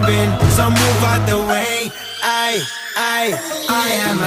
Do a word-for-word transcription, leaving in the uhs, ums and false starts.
been, so move out the way. I, I, I am